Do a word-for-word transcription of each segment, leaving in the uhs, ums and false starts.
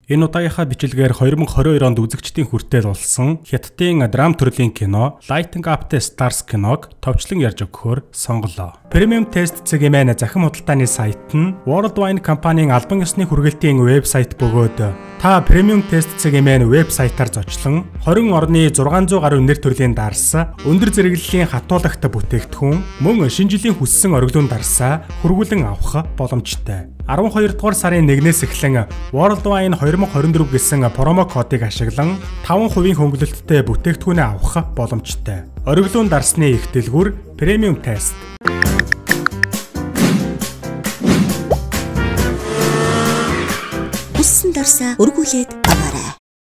Энэ удаагийнхаа бичлэгээр две тысячи двадцать deux онд үзэгчдийн хүртэл болсон Хятадын драм төрлийн кино Lighting Up the Stars киног товчлон ярьж өгөхөөр сонголоо. Premium Test цэгийн захим худалдааны сайт нь World Wine компанийн албан ёсны хүргэлтийн вебсайт бөгөөд та Premium Test цэгийн вебсайтаар зочлон twenty орны six hundred гаруй нэр төрлийн дарс өндөр зэрэглэлийн хатуулагт бүтээгдэхүүн мөн шинэ жилийн хүссэн ориглон дарсаа хүргүүлэн авах боломжтой. twelve дугаар сарын нэгнээс эхлэн World Wine twenty twenty-four гэсэн промо кодыг ашиглан five percent хөнгөлөлттэй бүтээгдэхүүнээ авах боломжтой. Ориглон дарсны их дэлгүүр Premium Test. Хүссэн дарсаа өргүүлээд аваарай.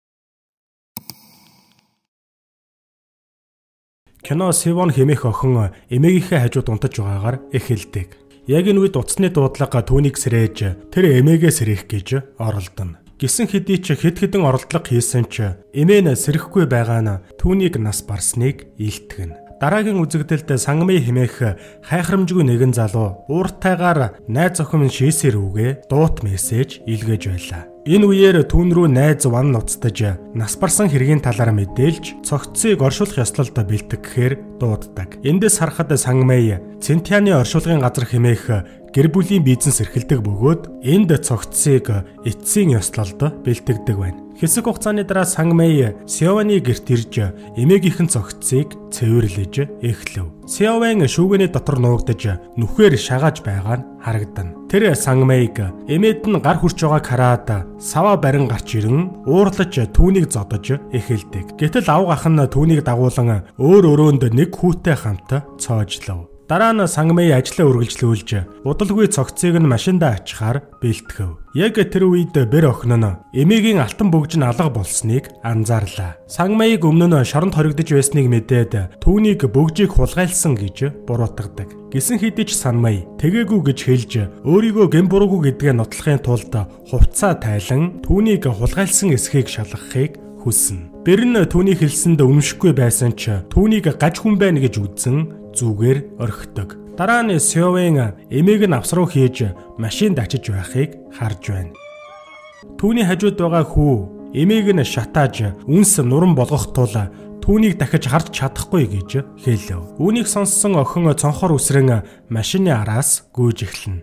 Кино Севон хэмээх охин эмээгийнхээ хажууд унтаж байгаагаар эхэлдэг. Яг энэ үед утасны дуудлага түүнийг сэрээж тэр эмээгээ сэрэх гэж оролдоно. Гисэн хэдий ч хэд хэдэн оролдлого хийсэн ч эмээ нь сэрэхгүй байгаа нь түүнийг нас барсныг илтгэнэ. Дараагийн үзэгдэлд Сангмэй хэмээх хайхрамжгүй нэгэн залуу ууртайгаар найз охин шийсэр үгээ дуут мессеж илгээж байлаа. Энэ үеэр түүн рүү найз ван нуцтаж нас барсан хэргийн талаар мэдээлж цогцсыг оршуулах ёслолд бэлтгэхээр дууддаг. Эндээс харахад Сангмэй Цинтианы оршуулгын газар хэмээх гэр бүлийн бизнес эрхэлдэг бөгөөд энд цогцсыг эцсийн ёслолд бэлтгэдэг байна. Хэсэг хугацааны дараа Сангмэй Севаны гэрт ирж эмээгийнхэн цогцсыг цэвэрлэж эхлэв. Севэн шүүгээний дотор нуугдаж нүхээр шагааж байгаа нь харагдана. Тэр Сангмэйг эмээд нь гар хүрч байгааг хараад сава барин гарч ирэн уурлаж түүнийг зодож эхэлдэг. Гэтэл авгах нь түүнийг дагуулan өөр өрөөнд нэг хүүтэй хамт цоожлов. Дараа нь Сангмэй ажлаа үргэлжлүүлж удалгүй цогцыг нь машиндаа ачхаар бэлтгэв. Яг тэр үед бэр охин нь эмээгийн алтан бөгж нь алга болсныг анзаарлаа. Сангмэйг өмнө нь шоронд хоригдож байсныг мэдээд түүнийг бөгжийг хулгайлсан гэж буруутгадаг. Гисэн хэдий ч Сангмэй тэгээгүй гэж хэлж өөрийгөө гэм буруугүй гэдгээ нотлохын тулд хувцаа тайлан түүнийг хулгайлсан эсхийг шалгахыг хүснэ. Бэр нь түүний хэлсэнд өмшөхгүй байсан ч түүнийг гаж хүн байна гэж үзэн зүгээр орхидог. Дараа нь Севэн эмээг нь авсруу хийж машинд ачиж байхыг харж байна. Түүний хажууд байгаа хүү эмээг нь шатааж үнс нуран болгох тул түүнийг дахиж харж чадахгүй гэж хэлв. Үүнийг сонссон охин цонхоор үсрэн машины араас гүйж эхэлнэ.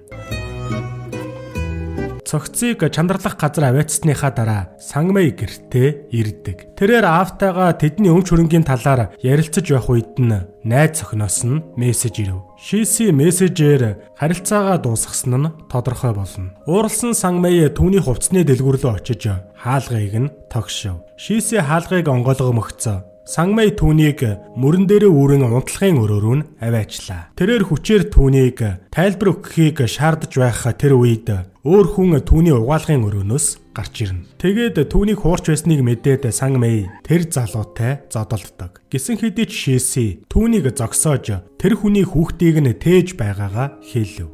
Цогцыг чандарлах газар аваацсныхаа дараа Сангмэй гэртээ ирдэг. Тэрээр аавтайгаа тэдний өмч хөрөнгийн талаар ярилцаж байх үед нь найз охиноос нь мессеж ирэв. Шиси мессежээр харилцаагаа дуусгасан нь тодорхой болно. Ууралсан Сангмэй түүний хувцсны дэлгүүр рүү очиж хаалгыг нь тогшив. Шиси хаалгыг онгойлгомогцоо. Сангмэй түүнийг мөрөн дээрээ үүрэн унтлагын өрөөрөө нь аваачлаа. Тэрээр хүчээр түүнийг тайлбар өгөхийг шаардж байх тэр үед өөр хүн түүний угаалгын өрөөнөөс гарч ирнэ. Тэгээд түүнийг хуурч байсныг мэдээд Сангмэй тэр залуутай зодолддог. Гисэн хэдий ч Шиси түүнийг зогсоож тэр хүний хүүхдийг нь тээж байгаагаа хэлв.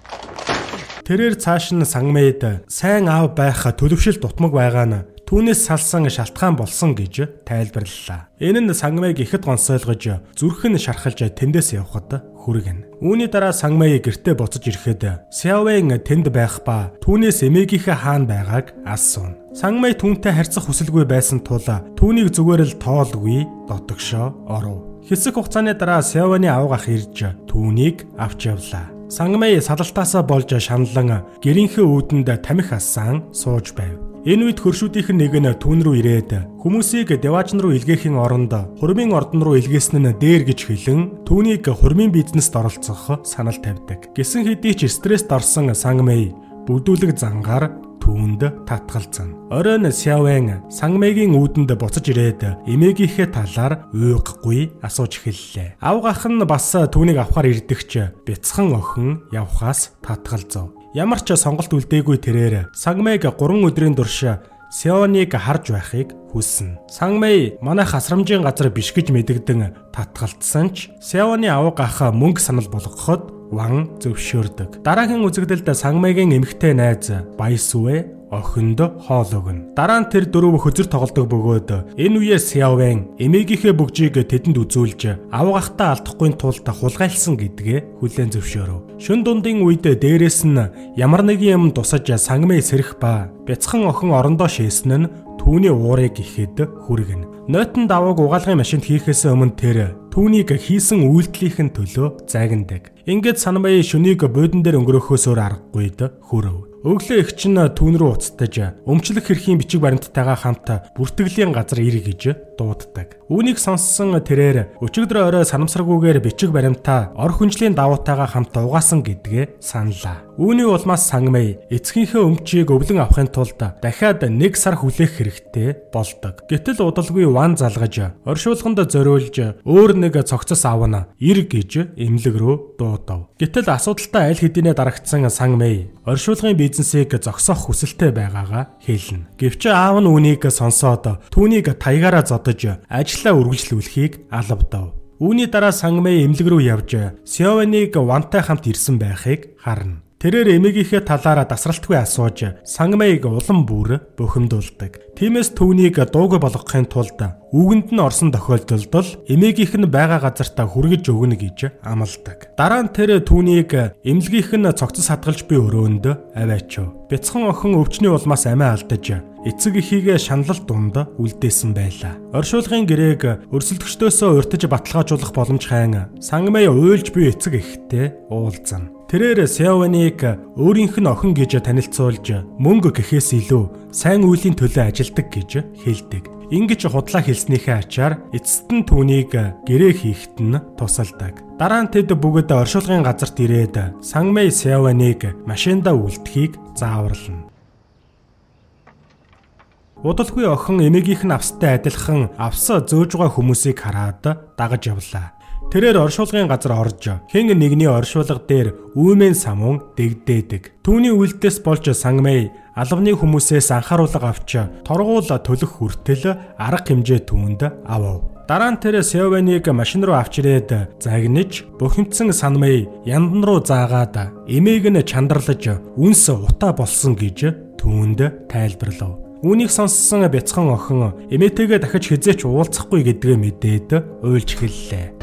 Тэрээр цааш нь Сангмэйд сайн аав байх төлөвшил дутмаг байгаа нь түүнээс салсан шалтгаан болсон гэж тайлбарлалаа. Энэ нь Сангмэйг ихэд гонсойлгож зүрх нь шархалж тэндээс явхад хүргэнэ. Үүний дараа Сангмэй гэртээ буцаж ирэхэд Севэн тэнд байх ба түүнээс эмээгийнхээ хаана байгааг асууна. Сангмэй түүнтэй харьцах хүсэлгүй байсан тул түүнийг зүгээр л тоолгүй дотогшоо оров. Хэсэг хугацааны дараа Севэний авгах ирж түүнийг авч явлаа. Сангмэй салалтаасаа болж шаналан гэрийнхээ үүдэнд тамхи ассан сууж байв. Энэ үед хөршүүдийнх нь нэг нь түүн рүү ирээд хүмүүсийг деважн руу илгээхийн оронд хурмын ордон руу илгээсэн нь дээр гэж хэлэн түүнийг хурмын бизнест оролцох санал тавьдаг. Гисэн хэдий ч стресст орсон Сангмэй бүгдүүлэг зангаар түүнд татгалзсан. Оройн Севэн Сангмэйгийн үүдэнд буцаж ирээд эмээгийнхээ талаар уйгахгүй асууж эхэллээ. Авгах нь бас түүнийг авахар ирдэгч бяцхан охин явхаас татгалзав. Ямар ч сонголт үлдээгүй тэрээр Сангмэйг гурван өдрийн турш Севаныг харж байхыг хүснэ. Сангмэй манайх асрамжийн газар биш гэж мэдэгдэн татгалцсан ч Севаны авга ах мөнгө санал болгоход ван зөвшөөрдөг. Дараагийн үзэгдэлд Сангмэйгийн эмэгтэй найз Байсүвэ охинд хоол өгнө. Дараа нь тэр дөрөв хөзөр тоглодог бөгөөд энэ үеэр Сяовэн эмээгийнхээ бүгжийг тэдэнд үзүүлж авгахтаа алдахгүй тулд хулгайлсан гэдгээ хүлээн зөвшөөрөв. Шөн дундын үед дээрээс нь ямар нэгэн юм тусаж Сангмэй сэрэх ба бяцхан охин орондоо шээсэн нь түүний уурыг ихэд хүргэнэ. Нойтон давааг угаалгын машинд хийхээс өмнө тэр түүнийг хийсэн үйлдэлийнхэн төлөө загнадаг. Ингээд Санмэй шөнийг буудан дээр өнгөрөхөөс өөр аргагүйд хүрв. Өглөө их чинь түүн рүү уцтаж өмчлөх хэрхийн бичиг баримттайгаа хамт бүртгэлийн газар ир гэж дууддаг. Үүнийг сонссон тэрээр өчигдөр орой санамсаргүйгээр бичиг баримтаа ор хүнжлийн давуутайгаа хамт угаасан гэдгээ саналаа. Үүний улмаас Сангмэй эцгийнхээ өмчийг өвлөн авахын тулд дахиад нэг сар хүлээх хэрэгтэй болдог. Гэтэл удалгүй ван залгаж оршуулганд зориулж өөр нэг цогцос авна ир гэж эмнэлэг рүү дуудав. Гэтэл асуудалтай аль хэдийнэ дарагдсан Сангмэй оршуулгын бизнесийг зогсоох хүсэлтэй байгаагаа хэлнэ. Гэвч аав нь үүнийг сонсоод түүнийг таягаараа зодож ажлаа үргэлжлүүлэхийг алавдав. Үүний дараа Сангмэй эмнэлэг рүү явж Сяовэнийг вантай хамт ирсэн байхыг харна. Тэрээр эмээгийнхээ талаараа дасралтгүй асууж Сангмэйг улам бүр бухимдуулдаг. Тиймээс түүнийг дууг болгохын тулд үгэнд нь орсон тохиолдолд эмээгийнх нь байгаа газартаа хүргэж өгнө гэж амладаг. Дараа нь тэр түүнийг эмнэлгийнх нь цогцос хадгалж буй өрөөнд аваачив. Бяцхан охин өвчний улмаас амиа алдаж эцэг эхийг шаналл дунд үлдээсэн байлаа. Оршуулгын гэрээг өрсөлдөгчдөөсөө урьдчилж баталгаажуулах боломж хайн Сангмэй уйлж буй эцэг эхтэй уулзна. Тэрээр Сяовэнийг өөрийнх нь охин гэж танилцуулж мөнгө гэхээс илүү сайн үеийн төлөө ажилдаг гэж хэлдэг. Ингэж худлаа хэлснийхээ ачаар эцэст нь түүнийг гэрээ хийхэд нь тусалдаг. Дараа нь тэд бүгд оршуулгын газарт ирээд Сангмэй Сяовэнийг машиндаа үлдэхийг зааварлана. Удалгүй охин эмээгийнх нь австай адилхан авс зөөж байгаа хүмүүсийг хараад дагаж явлаа. Тэрээр оршуулгын газар орж хэн нэгний оршуулга дээр үүмэн самун дэгдээдэг. Түүний үйлдэлээс болж Сангмэй албаны хүмүүсээс анхааруулга авч торгуул төлөх хүртэл арга хэмжээ түүнд авав. Дараа нь тэр Сяовэнийг машин руу авч ирээд загнаж бухимдсан Сангмэй яндан руу заагаад эмээг нь чандарлаж үнс утаа болсон гэж түүнд тайлбарлав. Үүнийг сонссон бяцхан охин эмээтэйгээ дахиж хизээч уулзахгүй гэдгээ мэдээд уйлж хэллээ.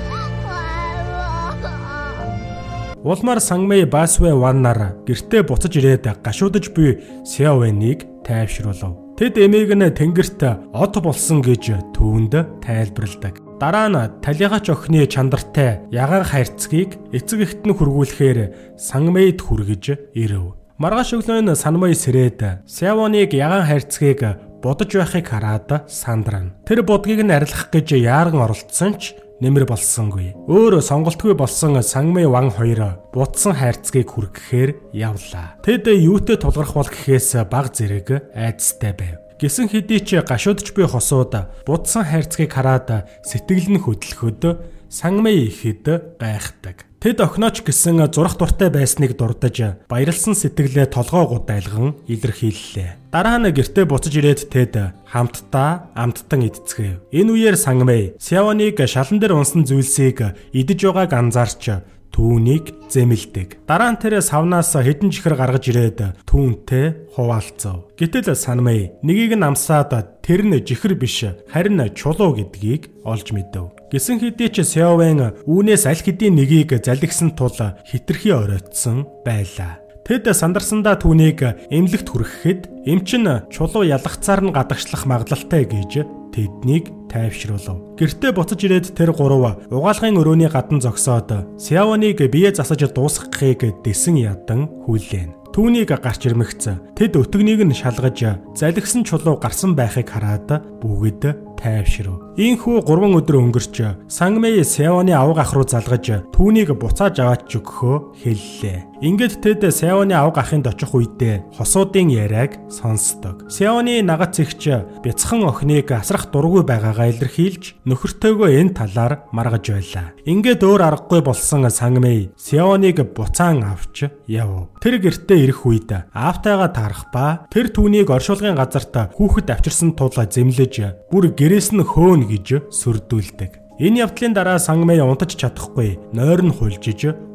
Улмаар Сангмэй Басвэ ваннаар гэртээ буцаж ирээд гашуудж буй Сяовэнийг тайвшруулав. Тэд эмээг нь тэнгэрт од болсон гэж түүнд тайлбарладаг. Дараа нь талигач охины чандартай ягаан хайрцгийг эцэг эхт нь хургуулэхээр Сангмэйд хүргэж ирэв. Маргааш өглөө нь Санмэй сэрээд Сяовэнийг ягаан хайрцгийг бодож байхыг хараад сандрана. Тэр будгийг нь арилгах гэж яарган оролцсон ч нэмэр болсонгүй. Өөр сонголтгүй болсон Сангмэй ван хоёр бутсан хайрцгийг хүргэхээр явлаа. Тэд юутэй тулгарх бол гэхээс баг зэрэг айцтай байв. Гэсэн хэдий ч гашуудж буй хосууд бутсан хайрцгийг хараад сэтгэл нь хөдлөхөд Сангмэй ихэд гайхдаг. Тэд охинооч гэсэн зурх дуртай байсныг дурдаж баярлсан сэтгэлээ толгоо гудайлган илэрхийллээ. Дараа нь гэртээ буцаж ирээд тэд хамтдаа амттан идцгээв. Энэ үеэр Сангмэй Сяовэнийг шалан дээр унсан зүйлсийг идэж байгааг анзаарч түүнийг зэмэлдэг. Дараа нь тэр савнаас хэдэн чихэр гаргаж ирээд түүнтэй хуваалцав. Гэтэл Сангмэй нэгийг нь амсаад тэр нь жихэр биш харин чулуу гэдгийг олж мэдэв. Гэсэн хэдий ч Сяовэн үүнээс аль хэдийн нэгийг залгисан тул хитрхи оройтсон байлаа. Тэд сандарсандаа түүнийг эмнэлэгт хүргэхэд эмч нь чулуу ялгацаар нь гадагшлах магадлалтай гэж тэднийг тайвшруулав. Гэртээ буцаж ирээд тэр гурав угаалгын өрөөний гадна зогсоод Сяовэнийг бие засаж дуусгахыг дэсэн ядан хүлээн. Түүнийг гарч ирмэгц. Тэд өтгнийг нь шалгаж залгисан чулуу гарсан байхыг хараад бүгд тайвширв. Ийхүү гурван өдөр өнгөрч Сангмэй Сяовэний авга ах руу залгаж түүнийг буцааж аваач өгөхөө хэллээ. Ингээд тэд Сяовэний авга ахынд очих үедээ хосуудын яриаг сонсдог. Сяовэний нагац эгч бяцхан охиныг асрах дургүй байгаагаа илэрхийлж нөхөртөөгөө энэ талаар маргаж байлаа. Ингээд өөр аргагүй болсон Сангмэй Сяовэнийг буцаан авч яв. Тэр гэртээ ирэх үед аавтайгаа таарах ба тэр түүнийг оршуулгын газарт хүүхэд авчирсан тул зэмлэж бүр гэрээс нь хөөн гэж сүрдүүлдэг. Энэ явдлын дараа Сангмэй унтаж чадахгүй, нойр нь хулжиж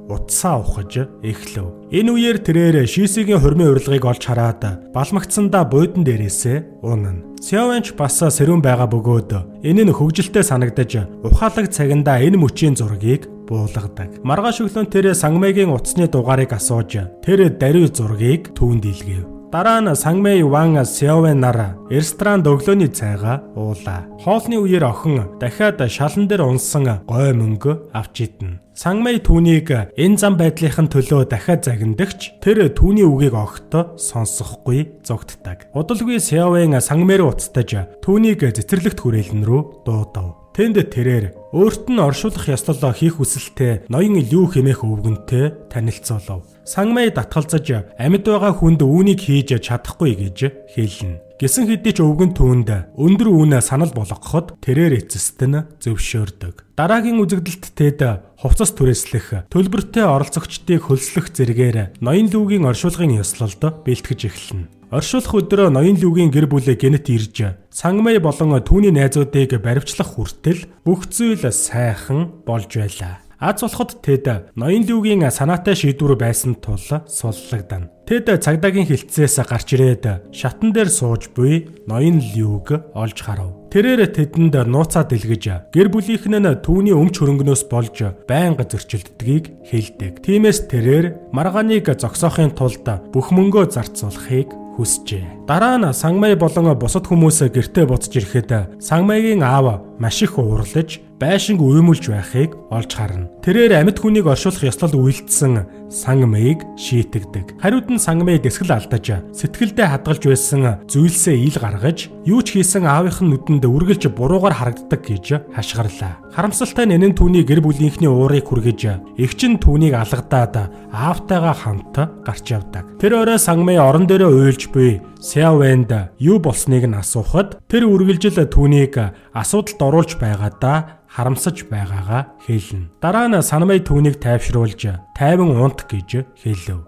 утсаа ухаж эхлэв. Энэ үеэр тэрээр Шисигийн хурмын урилгыг олж хараад балмагцсандаа буудан дээрээсээ унана. Сяовэнч бас сэрүүн байгаа бөгөөд энэ нь хөвгөлтэй санагдаж ухаалаг цагандаа энэ мөчийн зургийг буулгадаг. Маргааш өглөө тэр Сангмэйгийн утасны дугаарыг асууж тэр даруй зургийг түүнд илгээв. Дараа нь Сангмэй Ван Сяовэн нар ресторанд өглөөний цайгаа уулаа. Хоолны үеэр охин дахиад шалан дээр унсан гой мөнгө авч идэнэ. Сангмэй түүнийг энэ зам байдлынхын төлөө дахиад загиндагч тэр түүний үгийг огт сонсохгүй зогтдаг. Удалгүй Сяовэн Сангмэй руу уцтаж түүнийг цэцэрлэгт хүрээлэн рүү дуудав. Тэнд тэрээр өөрт нь оршуулах ёслол хийх хүсэлтэй ноён Лю хэмээх өвгөнтэй танилцуулав. Сангмэй татгалзаж амьд байгаа хүнд үүнийг хийж чадахгүй гэж хэлнэ. Гэсэн хэдий ч өвгөн түүнд өндөр үүнэ санал болгоход тэрээр эцэст нь зөвшөөрдөг. Дараагийн үзэгдэлт тэд хувцас түрээслэх, төлбөртэй оролцогчдыг хөлслөх зэргээр ноён Лүгийн оршуулгын ёслолд бэлтгэж эхэлнэ. Оршуулах өдрөө ноён Лүгийн гэр бүлээ гэнэт ирж Сангмэй болон түүний найзуудыг баривчлах хүртэл бүх зүйл сайхан болж байлаа. Аз болоход тэд ноён Лүгийн санаатай шийдвэр байсан тул суллагдана. Тэд цагдаагийн хилцээс гарч ирээд шатан дээр сууж буй ноён Лүг олж харав. Тэрээр тэдэнд нууцаа дэлгэж гэр бүлийнхэн нь түүний өмч хөрөнгнөөс болж байнга зөрчилддгийг хэлдэг. Тиймээс тэрээр маргааныг зогсоохын тулд бүх мөнгөө зарцуулахыг хүсжээ. Дараа нь Сангмэй болон бусад хүмүүс гэртээ буцаж ирэхэд Сангмэйгийн аав маш их уурлаж байшинг уймулж байхыг олж харна. Тэрээр амьд хүнийг оршуулах ёслол үйлдсэн Сангмэйг шийтгдэг. Хариуд нь Сангмэй дэсгэл алдаж сэтгэлдээ хадгалж байсан зүйлсээ ил гаргаж юу ч хийсэн аавынх нь нүдэнд үргэлж буруугаар харагддаг гэж хашгирлаа. Харамсалтай нь энэ нь түүний гэр бүлийнхний уурыг хүргэж эгч нь түүнийг алгадаад аавтайгаа хамт гарч явдаг. Тэр орой Сангмэй орон дээрээ уйлж буй Сяовэнд юу болсныг нь асуухад тэр үргэлжил түүнийг асуудалд оруулж байгаадаа харамсаж байгаагаа хэлнэ. Дараа нь Сангмэй түүнийг тайвшруулж тайван унт гэж хэлв.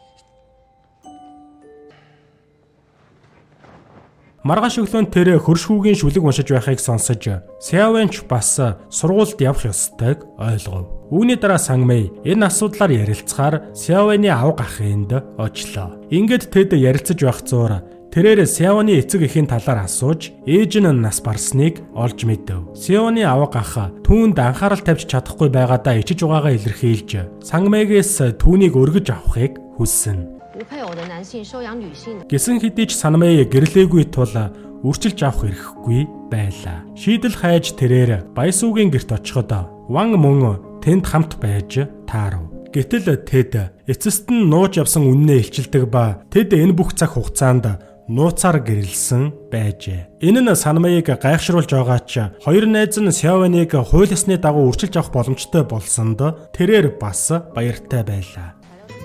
Маргааш өглөө тэр хөршүүгийн шүлэг уншиж байхыг сонсож Сяовэнч бас сургуульд явах ёстойг ойлгов. Үүний дараа Сангмэй энэ асуудлаар ярилцахаар Сяовэний авга ахынд очлоо. Ингээд тэд ярилцаж байх зуур тэрээр Сяовэний эцэг эхийн талаар асууж ээж нь нас барсныг олж мэдэв. Сяовэний авга ах түүнд анхаарал тавьж чадахгүй байгаадаа ичиж байгаагаа илэрхийлж Сангмэйгээс түүнийг өргөж авахыг хүссэн. Гэсэн хэдий ч Сангмэй гэрлээгүй тул үрчилж авах эрхгүй байлаа. Шийдэл хайж тэрээр Баясуугийн гэрт очиход Ван мөн тэнд хамт байж таарав. Гэтэл тэд эцэст нь нууж явсан үннээ илчилдэг ба тэд энэ бүх цаг хугацаанд нууцаар гэрэлсэн байжээ. Энэ нь Сангмэйг гайхшруулж байгаа ч хоёр найз нь Сяовэнийг хууль ёсны дагуу үрчилж авах боломжтой болсонд тэрээр бас баяртай байлаа.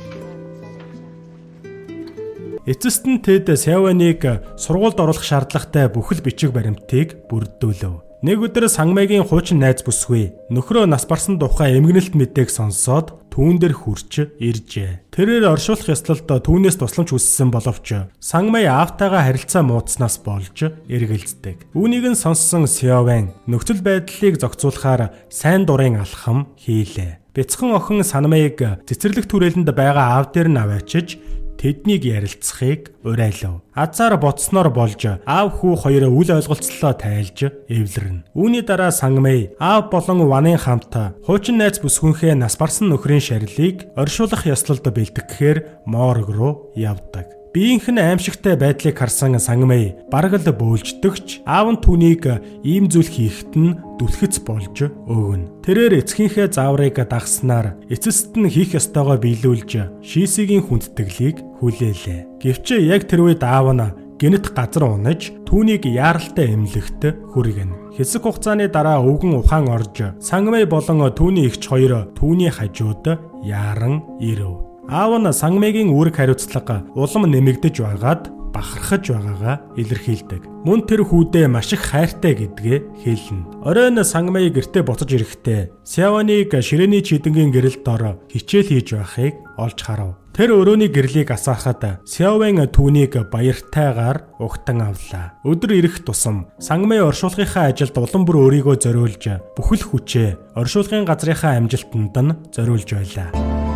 Эцэст нь тэд Сяовэнийг сургуульд оруулах шаардлагатай бүхэл бичиг баримтыг бүрдүүлв. Нэг өдөр Сангмэйгийн хуучин найз бүсгүй нөхрөө нас барсан тухай эмгэнэлт мэдээг сонсоод түүн дээр хурч иржээ. Тэрээр оршуулах ёслолд түүнээс тусламж хүссэн боловч Сангмэй аавтайгаа харилцаа муудснаас болж эргэлздэг. Үүнийг нь сонссон Сяовэн нөхцөл байдлыг зохицуулахаар сайн дурын алхам хийлээ. Бяцхан охин Сангмэйг цэцэрлэг түрээлэнд байгаа аав дээр нь аваачиж тэднийг ярилцахыг уриалав. Азар боцсноор болж аав хүү хоёроо үл ойлголцлоо тайлж эвлэрнэ. Үүний дараа Сангмэй аав болон Ванын хамт хуучин найз бүсгүнхээ нас барсан нөхрийн шарилыг оршуулах ёслолд бэлтгэхээр морг руу явдаг. Биеийнх нь аимшигтай байдлыг харсан Сангмэй бараг л бөөлждөгч аав нь түүнийг ийм зүйл хийхэд нь дүлхэц болж өгнө. Тэрээр эцгийнхээ зааврыг дагснаар эцэст нь хийх ёстойгоо биелүүлж Шисигийн хүндэтгэлийг хүлээлээ. Гэвч яг тэр үед аав нь гэнэт газар унаж түүнийг яаралтай эмнэлэгт хүргэнэ. Хэсэг хугацааны дараа өвгөн ухаан орж Сангмэй болон түүний эгч хоёр түүний хажууд яаран ирэв. Аав нь Сангмэйгийн үүрэг хариуцлага улам нэмэгдэж байгаад бахархаж байгаагаа илэрхийлдэг. Мөн тэр хүүдээ маш их хайртай гэдгээ хэлнэ. Оройн Сангмэй гэртээ буцаж ирэхдээ Сяовэнийг ширээний чидэнгийн гэрэл дор хичээл хийж байхыг олж харав. Тэр өрөөний гэрлийг асаахад Сяовэн түүнийг баяртайгаар угтан авлаа. Өдөр ирэх тусам Сангмэй оршуулгынхаа ажилд улам бүр өөрийгөө зориулж бүхэл хүчээ оршуулгын газрынхаа амжилтанд нь зориулж байлаа.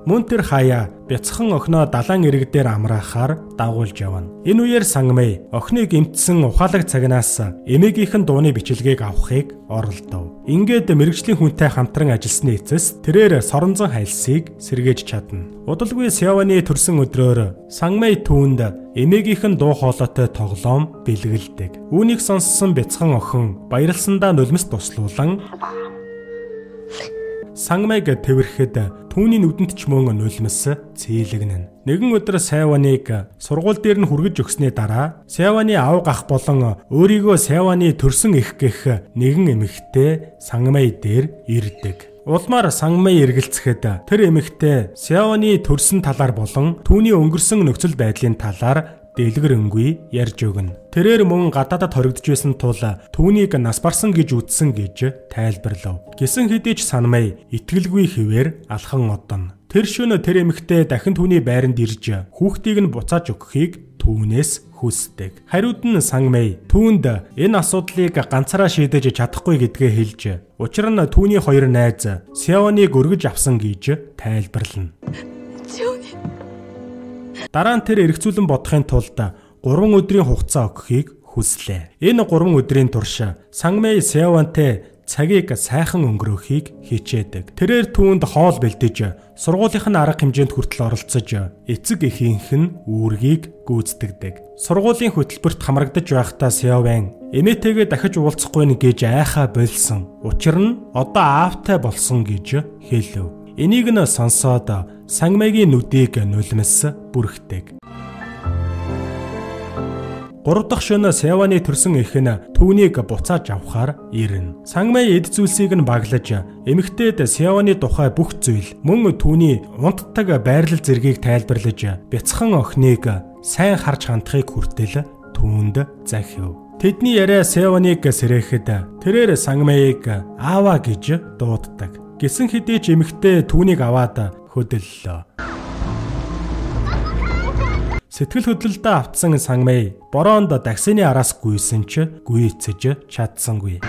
Мөн тэр хаяа бяцхан охиноо далайн ирэг дээр амраахаар дагуулж явна. Энэ үеэр Сангмэй охиныг эмтсэн ухаалаг цагнаас эмээгийнхэн дууны бичлэгийг авахыг оролдов. Ингээд мэрэгжлийн хүнтэй хамтран ажилласны эцэс тэрээр соронзон хайлсыг сэргээж чадна. Удалгүй Сяованы төрсөн өдрөөр Сангмэй түүнд эмээгийнхэн дуу хоолойтой тоглоом бэлгэлдэг. Үүнийг сонссон бяцхан охин баярлсандаа нулимс туслуулан Сангмайг тэрхэхэд түүний нүдэнд ч мөн нулимс цэйлэгнэн. Нэгэн өдөр Сяованыг сургууль дээр нь хүргэж өгсний дараа Сяованы аав гах болон өөрийгөө Сяованы төрсөн эх гэх нэгэн эмэгтэй Сангмай дээр ирдэг. Улмаар Сангмай эргэлцэхэд тэр эмэгтэй Сяованы төрсөн талаар болон түүний өнгөрсөн нөхцөл байдлын талаар дэлгэрэнгүй ярьж өгнө. Тэрээр мөн гадаадад хоригдож байсан тул түүнийг нас барсан гэж үзсэн гэж тайлбарлав. Гэсэн хэдий ч Сангмай итгэлгүй хэвээр алхан одоно. Тэр шөнө тэр эмэгтэй дахин түүний байранд ирж хүүхдийг нь буцааж өгөхийг түүнээс хүсдэг. Хариуд нь Сангмай түүнд энэ асуудлыг ганцаараа шийдэж чадахгүй гэдгээ хэлж, учир нь түүний хоёр найз Сяованыг өргөж авсан гэж тайлбарлана. Дараа нь тэр эргцүүлэн бодохын тулд гурван өдрийн хугацаа өгөхийг хүслээ. Энэ гурван өдрийн турш Сангмай Сяовантай цагийг сайхан өнгөрөөхийг хичээдэг. Тэрээр түүнд хоол бэлдэж, сургуулийнхын арга хэмжээнд хүртэл оролцож, эцэг эхийнх нь үүргийг гүйцэтгэдэг. Сургуулийн хөтөлбөрт хамрагдаж байхдаа Сяован эмээтэйгээ дахиж уулзахгүй гэж айхаа болсон. Учир нь одоо аавтай болсон гэж хэлв. Энийг нь сонсоод Сангмайгийн нүдийг нулимс бүрхдэг. Гурав дахь шөнө Сяованы төрсөн эх нь түүнийг буцааж авахаар ирнэ. Сангмай эд зүйлсийг нь баглаж, эмэгтэйд Сяованы тухай бүх зүйл, мөн түүний унтдаг байрлал зэргийг тайлбарлаж, бяцхан охиныг сайн харж хандахыг хүртэл түүнд захив. Тэдний яриа Сяованыг сэрэхэд тэрээр Сангмайг аава гэж дууддаг. Гэсэн хэдий ч эмэгтэй түүнийг аваад хөдөллөө. Сэтгэл хөдлөлтөд автсан Сангмай бороонд дагсины араас гүйсэн ч гүйцэж чадсангүй.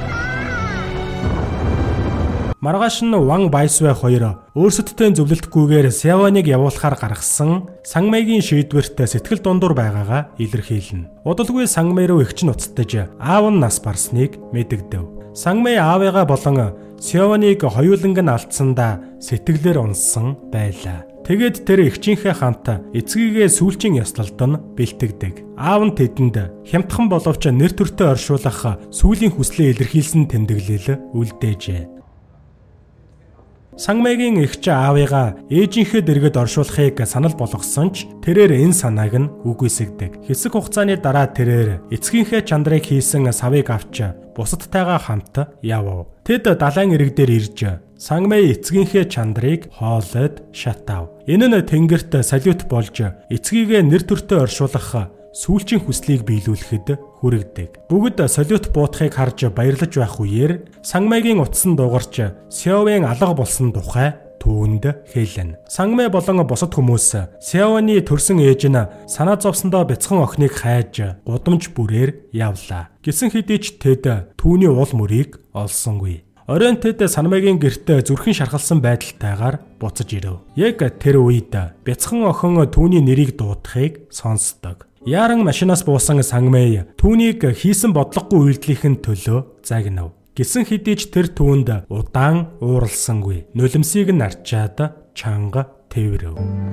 Маргааш нь Ван Байсвай хоёр өөрсөдтэй зөвлөлтгүйгээр Сяованыг явуулахаар гаргасан Сангмайгийн шийдвэрт сэтгэл дундуур байгаагаа илэрхийлнэ. Удалгүй Сангмай руу эгч нь уцтаж аав нь нас барсныг мэдэгдэв. Сангмай аавыгаа болон Сяованыг хоёуланг нь алдсандаа сэтгэлээр унсан байлаа. Тэгэд тэр эгчийнхээ хамт эцгийгээ сүүлчийн ёслолд нь бэлтгэдэг. Аав нь тэдэнд хямдхан боловч нэр төртөө оршуулах сүүлийн хүслээ илэрхийлсэн тэмдэглэл үлдээжээ. Сангмайгийн эгч аавыгаа ээжийнхээ дэргэд оршуулахыг санал болгосон ч тэрээр энэ санааг нь үгүйсгдэг. Хэсэг хугацааны дараа тэрээр эцгийнхээ чандрыг хийсэн савыг авч бусадтайгаа хамт явв. Тэд далайн ирэг дээр ирж Сангмай эцгийнхээ чандрыг хоолойд шатав. Энэ нь тэнгэрт салют болж эцгийгээ нэр төртөө оршуулах сүүлчийн хүслийг биелүүлэхэд хүргэдэг. Бүгд салют буутахыг харж баярлаж байх үеэр Сангмайгийн утсан дуугарч Сяован алга болсон тухай түүнд хэлнэ. Сангмай болон бусад хүмүүс Сяованы төрсөн ээж нь санаа зовсондоо бяцхан охиныг хайж гудамж бүрээр явлаа. Гэсэн хэдий ч тэд түүний уул мөрийг олсонгүй. Оройн тэд Сангмайгийн гэртээ зүрхэн шархалсан байдалтайгаар буцаж ирэв. Яг тэр үед бяцхан охин түүний нэрийг дуудахыг сонсдог. Яран машинаас буусан Сангмай түүнийг хийсэн бодлогогүй үйлдэлийнхэн төлөө загнав. Гэсэн хэдий ч тэр түүнд удаан ууралсангүй. Нулимсыг нь арчаад чанга тэврэв.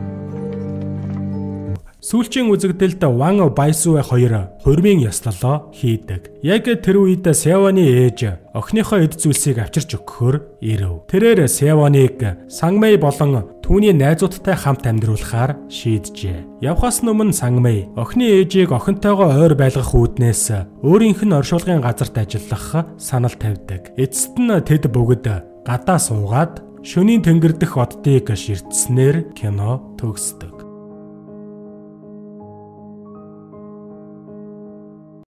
Сүүлчийн үзэгдэлд Ван Байсвай хоёр хурмын ёслолоо хийдэг. Яг тэр үед Сяованы ээж охиныхоо эд зүйлсийг авчирч өгөхөөр ирэв. Тэрээр Сяованыг Сангмай болон түүний найзуудтай хамт амьдруулахаар шийджээ. Явхаас өмнө Сангмай охины ээжийг охинтойгоо ойр байлгах үүднээс өөрийнх нь оршуулгын газарт ажиллах санал тавьдаг. Эцэст нь тэд бүгд гадаа суугаад шөнийн тэнгэр дэх оддыг ширтснээр кино төгсдөг.